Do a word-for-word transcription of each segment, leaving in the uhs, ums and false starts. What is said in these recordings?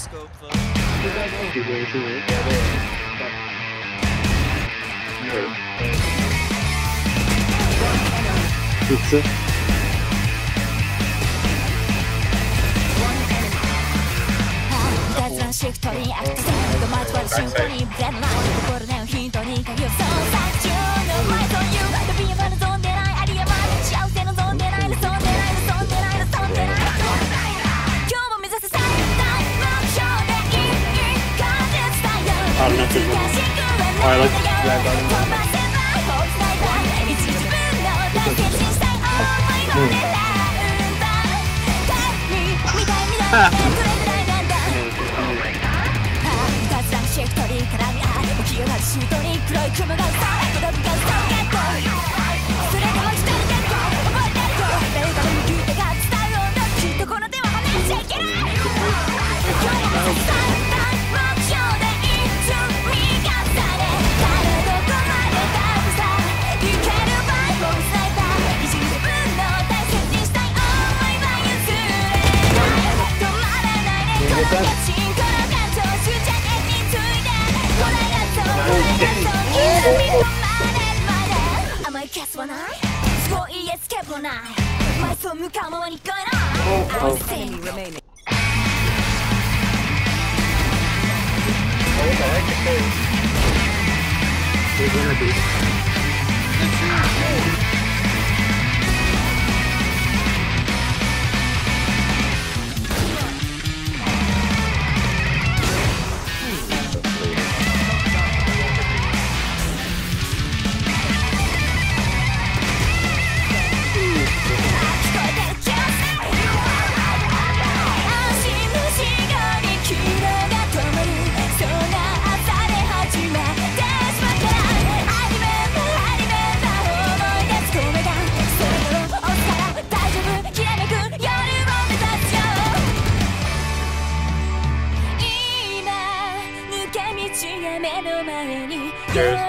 普通シフトにアクセントまとわるシンフォニーブレンドライン心根をヒントに鍵を操作中の前という旅山のゾーンでないありやま幸せのゾーンでないのゾーンでないのゾーンでないのゾーンでない今日も目指す最大目標でいい感じ伝えよう I like that button. 飛ばせないホールスライダー一自分の大切にしたい思いの狙うんだ神みたいになってくれぐらいなんだシフトに絡み合う起き上がるシートに黒い雲が嘘孤独が嘘ゲットそれでも一人でこう覚えてるよ誰かの向き手が伝うようなきっとこの手は離れちゃいけない今日も目指す最大目標でいつ見重ねただどこまでだってさいけるバイボールスナイパー一時自分の大切にしたい想いは譲れない止まらないねこのガチンコの感情執着甘いキャスはないすごいエスケープはない前そう向かうままに聞こえない目の前によぎっても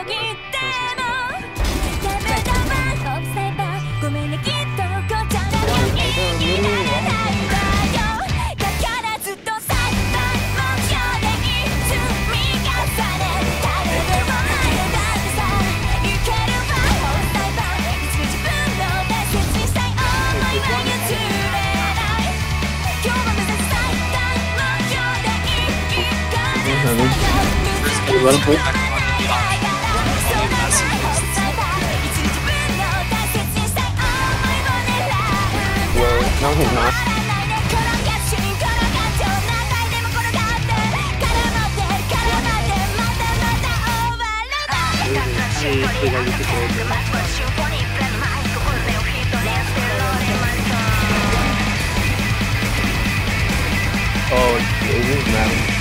ダメだわオフサイバーごめんねきっとこっちゃなきゃになれないんだよだからずっと最大目標でいつ見重ね誰でもないのだってさいけるわオフサイバーいつも自分の大切にしたい想いは譲れない今日も目指す最大目標でいい感じだよ Let him play. Well, no, he's not. Oh, it is mad.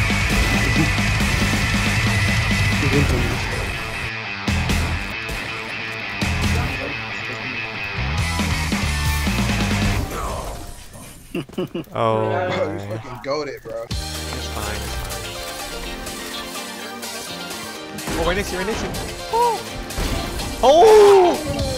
Oh, you fucking goated, bro. It's fine, it's fine. Oh, right next to you, right next to you. Oh! Oh!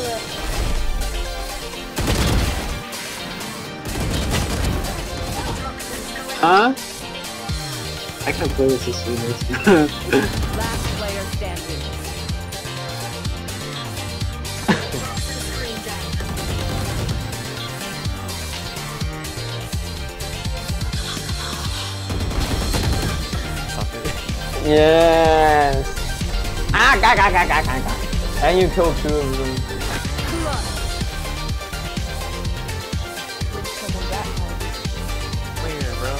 Huh? I can't play with this one. Last player standing. Yes. Ah, ga ga ga ga ga ga. And you killed two of them. Where, bro?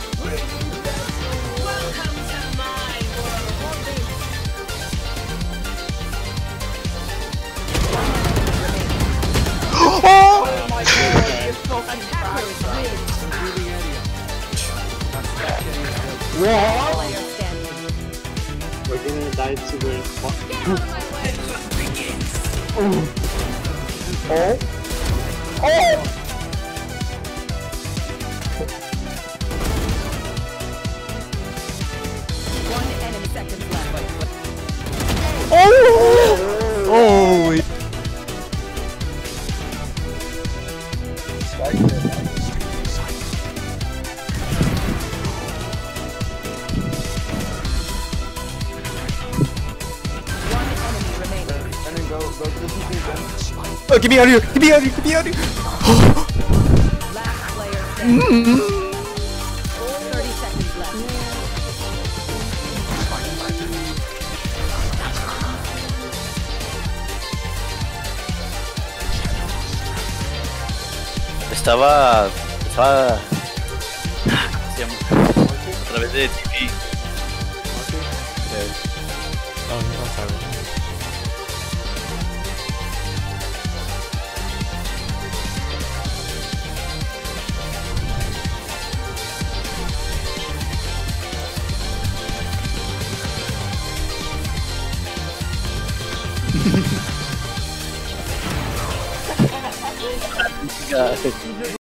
Welcome to my world. Oh my god, it's so Attackers win. What? Player standing. We're gonna die to the spot. Oh. Oh. One enemy seconds left. Oh! Holy. Go to the T V, bro. Oh, get me out of here! Get me out of here! Get me out of here! Last player standing. thirty seconds left. Estaba. Estaba. ¿Cómo se llama? A través de T V. Oh, I'm sorry. God.